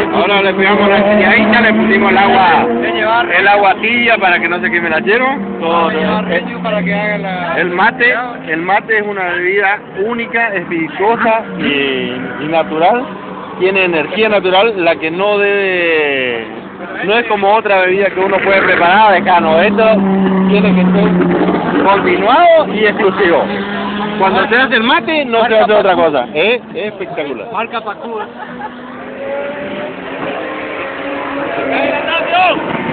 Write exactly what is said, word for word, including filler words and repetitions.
Ahora le pegamos la ya le pusimos el agua, el agua tibia para que no se queme la hierba. Todo, para que haga la... el mate, el mate es una bebida única, espirituosa y, y natural. Tiene energía natural, la que no debe, no es como otra bebida que uno puede preparar de cano. Esto tiene que ser continuado y exclusivo. Cuando se hace el mate, no se hace otra cosa. Es espectacular. Marca factura. ¡Venga, Ignacio!